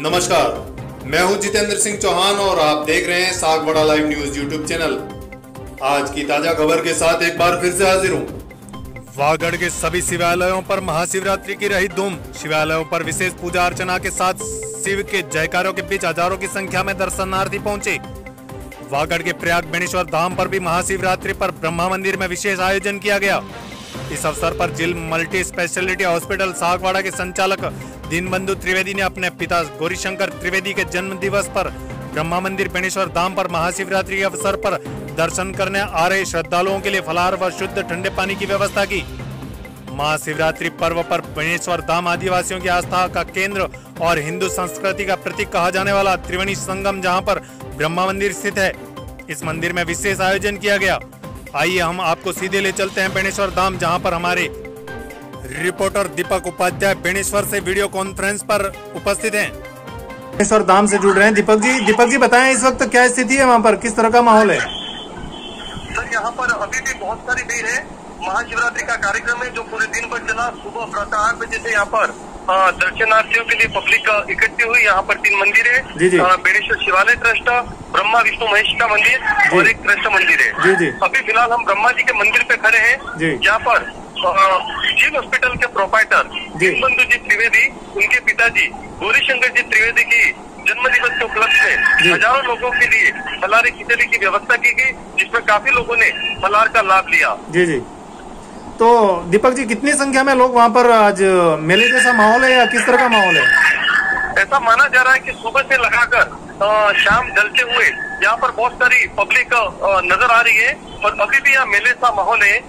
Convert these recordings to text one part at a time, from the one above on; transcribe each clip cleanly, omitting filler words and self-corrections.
नमस्कार, मैं हूं जितेंद्र सिंह चौहान और आप देख रहे हैं Sagwara live news YouTube channel. आज की ताजा खबर के साथ एक बार फिर से हाजिर हूं। वागड़ के सभी शिवालयों पर महाशिवरात्रि की रही धूम। शिवालयों पर विशेष पूजा अर्चना के साथ शिव के जयकारों के बीच हजारों की संख्या में दर्शनार्थी पहुंचे। वागड़ के प्रयाग बेणेश्वर धाम पर भी महाशिवरात्रि पर ब्रह्मा मंदिर में विशेष आयोजन किया गया। इस अवसर पर जिल मल्टी स्पेशलिटी हॉस्पिटल सागवाड़ा के संचालक दीनबंधु त्रिवेदी ने अपने पिता गौरीशंकर त्रिवेदी के जन्म दिवस पर ब्रह्मा मंदिर बेणेश्वर धाम पर महाशिवरात्रि के अवसर पर दर्शन करने आ रहे श्रद्धालुओं के लिए फलाहार व शुद्ध ठंडे पानी की व्यवस्था की। महाशिवरात्रि पर्व पर बेणेश्वर धाम आदिवासियों की आस्था का केंद्र और हिंदू संस्कृति का प्रतीक कहा जाने वाला त्रिवेणी संगम जहां पर ब्रह्मा मंदिर स्थित है, इस मंदिर में विशेष आयोजन किया गया। आइए हम आपको सीधे ले चलते हैं बेणेश्वर धाम, जहां पर हमारे रिपोर्टर दीपक उपाध्याय बेणेश्वर से वीडियो कॉन्फ्रेंस पर उपस्थित हैं। बेणेश्वर धाम से जुड़ रहे हैं दीपक जी बताएं इस वक्त क्या स्थिति है वहां पर, किस तरह का माहौल है? सर यहाँ पर अभी भी बहुत सारी भीड़ है। महाशिवरात्रि का कार्यक्रम है जो पूरे दिन भर चला। सुबह प्रातः 8 बजे से यहाँ पर दर्शनार्थियों के लिए पब्लिक इकट्ठी हुई। यहाँ पर 3 मंदिर है, बेणेश्वर शिवालय ट्रस्ट, ब्रह्मा विष्णु महेश का मंदिर और एक कृष्ण मंदिर है। अभी फिलहाल हम ब्रह्मा जी के मंदिर पे खड़े हैं, जहाँ पर जिल हॉस्पिटल के प्रोपाइटर दीनबंधु जी त्रिवेदी, उनके पिताजी गौरीशंकर जी त्रिवेदी की जन्मदिवस के उपलक्ष्य में हजारों लोगों के लिए फलाहारी खिचड़ी की व्यवस्था की गई, जिसमें काफी लोगों ने फलाहार का लाभ लिया। जी तो दीपक जी, कितनी संख्या में लोग वहाँ पर आज मेले जैसा माहौल है या किस तरह का माहौल है? ऐसा माना जा रहा है कि सुबह से लगाकर शाम ढलते हुए यहाँ पर बहुत सारी पब्लिक नजर आ रही है और अभी भी यहाँ मेले सा माहौल है।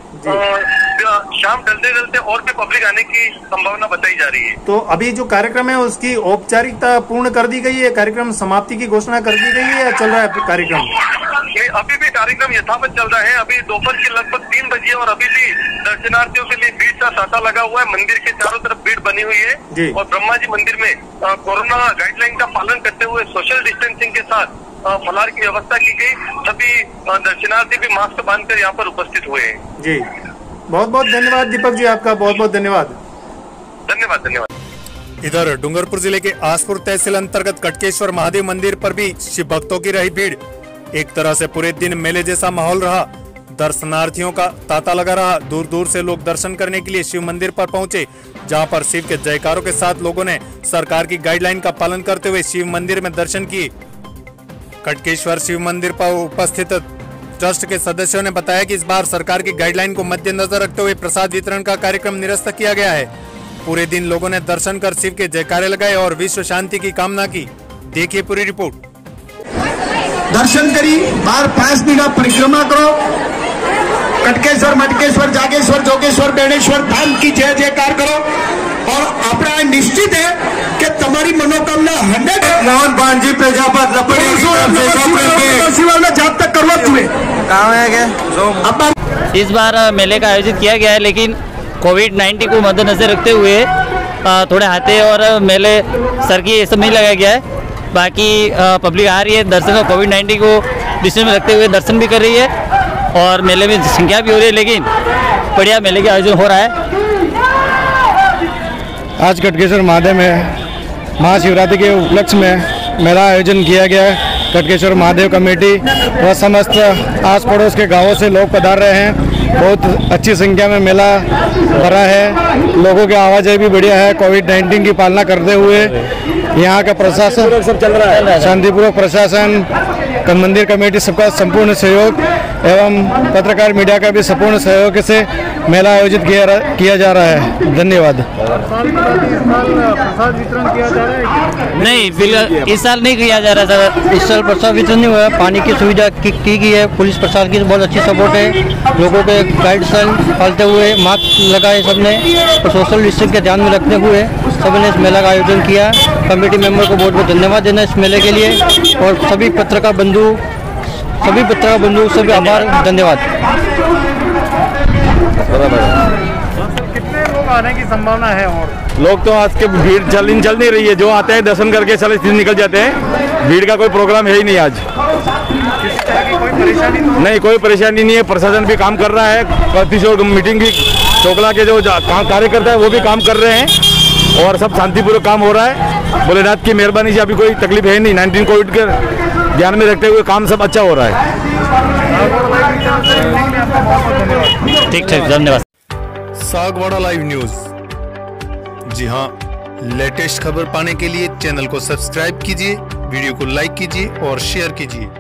शाम ढलते ढलते और भी पब्लिक आने की संभावना बताई जा रही है। तो अभी जो कार्यक्रम है उसकी औपचारिकता पूर्ण कर दी गई है, कार्यक्रम समाप्ति की घोषणा कर दी गई है या चल रहा है कार्यक्रम? अभी भी कार्यक्रम यथावत चल रहा है। अभी दोपहर के लगभग 3 बजे और अभी भी दर्शनार्थियों के लिए भीड़ का तांता लगा हुआ है। मंदिर के चारों तरफ भीड़ बनी हुई है और ब्रह्मा जी मंदिर में कोरोना गाइडलाइन का पालन करते हुए सोशल डिस्टेंसिंग के साथ फलाहार की व्यवस्था की गई। सभी दर्शनार्थी भी मास्क बांधकर यहाँ पर उपस्थित हुए हैं। जी, बहुत बहुत धन्यवाद दीपक जी, आपका बहुत बहुत धन्यवाद। धन्यवाद। इधर डूंगरपुर जिले के आसपुर तहसील अंतर्गत कटकेश्वर महादेव मंदिर पर भी शिव भक्तों की रही भीड़। एक तरह से पूरे दिन मेले जैसा माहौल रहा। दर्शनार्थियों का तांता लगा रहा। दूर दूर से लोग दर्शन करने के लिए शिव मंदिर पर पहुंचे, जहां पर शिव के जयकारों के साथ लोगों ने सरकार की गाइडलाइन का पालन करते हुए शिव मंदिर में दर्शन किए। कटकेश्वर शिव मंदिर पर उपस्थित ट्रस्ट के सदस्यों ने बताया कि इस बार सरकार की गाइडलाइन को मद्देनजर रखते हुए प्रसाद वितरण का कार्यक्रम निरस्त किया गया है। पूरे दिन लोगों ने दर्शन कर शिव के जयकारे लगाए और विश्व शांति की कामना की। देखिए पूरी रिपोर्ट। दर्शन करी, बार 5 बीघा परिक्रमा करो, कटकेश्वर मटकेश्वर जागेश्वर जोगेश्वर बेणेश्वर धाम की जय जयकार करो और अपना निश्चित है कि तुम्हारी मनोकामना 100 मोहन पांजी प्रजापत जब तक करवा तुम्हें कहाँ है क्या? इस बार मेले का आयोजित किया गया है, लेकिन कोविड-19 को मद्देनजर रखते हुए थोड़े हाथे और मेले सर की ये सब नहीं लगाया गया है। बाकी पब्लिक आ रही है दर्शन को कोविड-19 को दृष्टि में रखते हुए दर्शन भी कर रही है और मेले में संख्या भी हो रही है, लेकिन बढ़िया मेले का आयोजन हो रहा है। आज कटकेश्वर महादेव में महाशिवरात्रि के उपलक्ष्य में मेला आयोजन किया गया है। कटकेश्वर महादेव कमेटी व समस्त आस पड़ोस के गांवों से लोग पधार रहे हैं। बहुत अच्छी संख्या में मेला भरा है। लोगों की आवाजाही भी बढ़िया है। कोविड-19 की पालना करते हुए यहाँ का प्रशासन सब चल रहा है, शांतिपूर्वक प्रशासन, मंदिर कमेटी सबका संपूर्ण सहयोग एवं पत्रकार मीडिया का भी संपूर्ण सहयोग से मेला आयोजित किया जा रहा है। धन्यवाद। प्रसाद वितरण किया जा रहा है? नहीं, फिलहाल इस साल नहीं किया जा रहा सर। इस साल प्रसाद वितरण नहीं हुआ। पानी की सुविधा की गई है। पुलिस प्रशासन की बहुत अच्छी सपोर्ट है। लोगों के गाइडलाइन पालते हुए मास्क लगाए सबने और सोशल डिस्टेंस के ध्यान में रखते हुए सबने इस मेला का आयोजन किया। कमेटी मेंबर को बहुत बहुत धन्यवाद देना इस मेले के लिए और सभी पत्रकार बंधु सभी आभार, धन्यवाद। कितने लोग आने की संभावना है? और लोग तो आज के भीड़ चल नहीं रही है। जो आते हैं दर्शन करके चले निकल जाते हैं। भीड़ का कोई प्रोग्राम है ही नहीं आज। कोई परेशानी नहीं, कोई परेशानी नहीं है। प्रशासन भी काम कर रहा है। मीटिंग भी चोकला के जो कार्यकर्ता है वो भी काम कर रहे हैं और सब शांतिपूर्वक काम हो रहा है। भोलेनाथ की मेहरबानी से अभी कोई तकलीफ है नहीं। 19 कोविड के ध्यान में रखते हुए काम सब अच्छा हो रहा है। ठीक ठीक, धन्यवाद। Sagwara live news. जी हाँ, लेटेस्ट खबर पाने के लिए चैनल को सब्सक्राइब कीजिए, वीडियो को लाइक कीजिए और शेयर कीजिए।